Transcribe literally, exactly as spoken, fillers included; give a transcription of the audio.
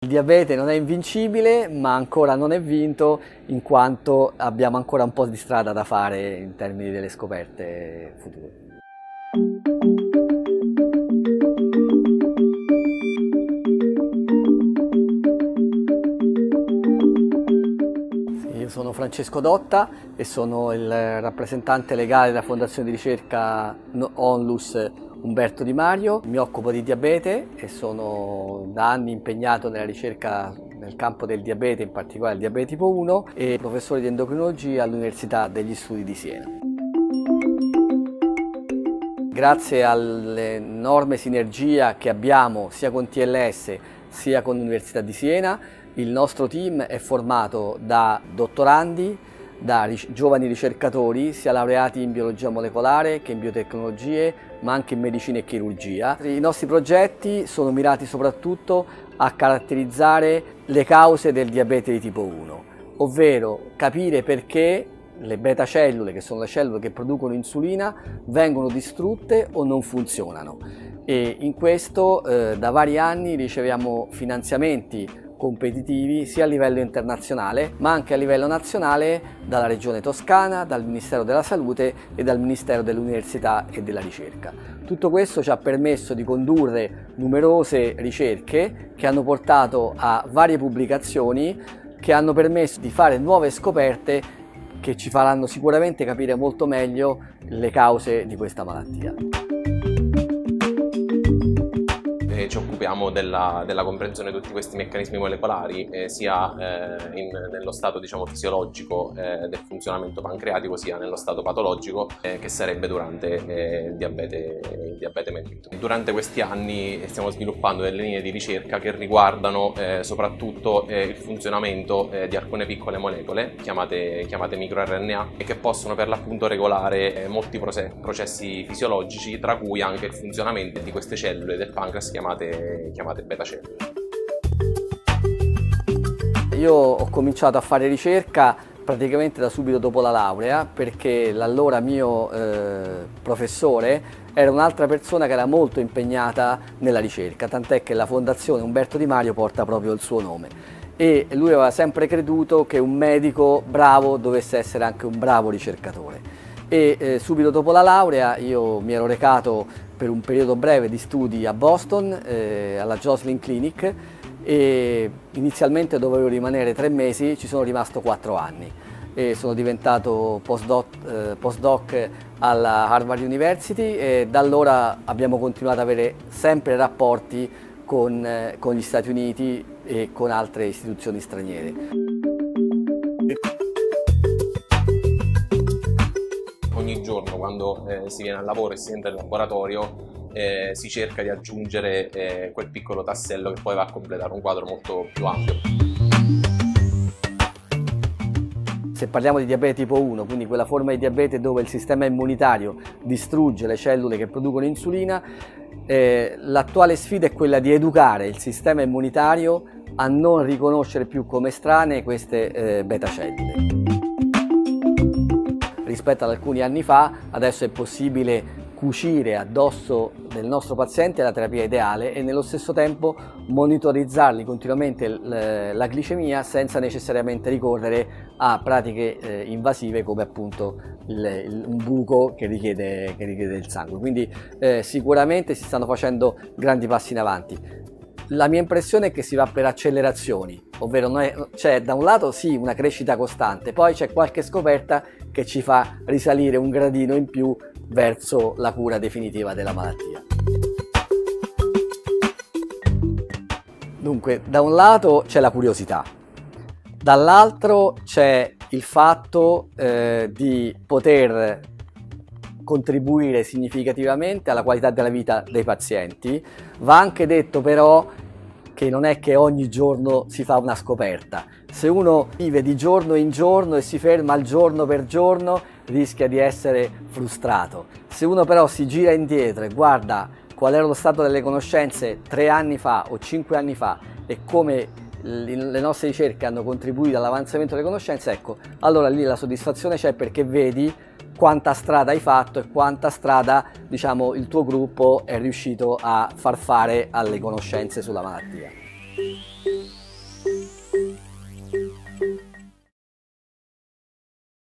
Il diabete non è invincibile, ma ancora non è vinto, in quanto abbiamo ancora un po' di strada da fare in termini delle scoperte future. Io sono Francesco Dotta e sono il rappresentante legale della Fondazione di ricerca Onlus Umberto Di Mario. Mi occupo di diabete e sono da anni impegnato nella ricerca nel campo del diabete, in particolare il diabete tipo uno, e professore di endocrinologia all'Università degli Studi di Siena. Grazie all'enorme sinergia che abbiamo sia con T L S sia con l'Università di Siena, il nostro team è formato da dottorandi, da giovani ricercatori, sia laureati in biologia molecolare che in biotecnologie, ma anche in medicina e chirurgia. I nostri progetti sono mirati soprattutto a caratterizzare le cause del diabete di tipo uno, ovvero capire perché le beta cellule, che sono le cellule che producono insulina, vengono distrutte o non funzionano. E in questo eh, da vari anni riceviamo finanziamenti competitivi sia a livello internazionale ma anche a livello nazionale dalla Regione Toscana, dal Ministero della Salute e dal Ministero dell'Università e della Ricerca. Tutto questo ci ha permesso di condurre numerose ricerche che hanno portato a varie pubblicazioni che hanno permesso di fare nuove scoperte che ci faranno sicuramente capire molto meglio le cause di questa malattia. Ci occupiamo della, della comprensione di tutti questi meccanismi molecolari, eh, sia eh, in, nello stato diciamo, fisiologico eh, del funzionamento pancreatico, sia nello stato patologico eh, che sarebbe durante eh, il diabete, il diabete mellito. Durante questi anni stiamo sviluppando delle linee di ricerca che riguardano eh, soprattutto eh, il funzionamento eh, di alcune piccole molecole chiamate, chiamate microRNA e che possono per l'appunto regolare eh, molti processi fisiologici, tra cui anche il funzionamento di queste cellule del pancreas chiamate chiamate beta cellule. Io ho cominciato a fare ricerca praticamente da subito dopo la laurea, perché l'allora mio eh, professore era un'altra persona che era molto impegnata nella ricerca, tant'è che la Fondazione Umberto Di Mario porta proprio il suo nome. E lui aveva sempre creduto che un medico bravo dovesse essere anche un bravo ricercatore. E eh, subito dopo la laurea io mi ero recato per un periodo breve di studi a Boston, eh, alla Joslin Clinic, e inizialmente dovevo rimanere tre mesi, ci sono rimasto quattro anni e sono diventato postdoc, eh, postdoc alla Harvard University e da allora abbiamo continuato ad avere sempre rapporti con, eh, con gli Stati Uniti e con altre istituzioni straniere. Ogni giorno quando eh, si viene al lavoro e si entra in laboratorio eh, si cerca di aggiungere eh, quel piccolo tassello che poi va a completare un quadro molto più ampio. Se parliamo di diabete tipo uno, quindi quella forma di diabete dove il sistema immunitario distrugge le cellule che producono insulina, eh, l'attuale sfida è quella di educare il sistema immunitario a non riconoscere più come estranee queste eh, beta cellule. Rispetto ad alcuni anni fa, adesso è possibile cucire addosso del nostro paziente la terapia ideale e nello stesso tempo monitorizzargli continuamente la glicemia senza necessariamente ricorrere a pratiche eh, invasive come appunto il, il, un buco che richiede, che richiede il sangue. Quindi eh, sicuramente si stanno facendo grandi passi in avanti. La mia impressione è che si va per accelerazioni, ovvero c'è da un lato sì una crescita costante, poi c'è qualche scoperta che ci fa risalire un gradino in più verso la cura definitiva della malattia. Dunque, da un lato c'è la curiosità, dall'altro c'è il fatto eh, di poter contribuire significativamente alla qualità della vita dei pazienti. Va anche detto però che non è che ogni giorno si fa una scoperta. Se uno vive di giorno in giorno e si ferma al giorno per giorno rischia di essere frustrato. Se uno però si gira indietro e guarda qual era lo stato delle conoscenze tre anni fa o cinque anni fa e come le nostre ricerche hanno contribuito all'avanzamento delle conoscenze, ecco, allora lì la soddisfazione c'è, perché vedi quanta strada hai fatto e quanta strada, diciamo, il tuo gruppo è riuscito a far fare alle conoscenze sulla malattia. Grazie.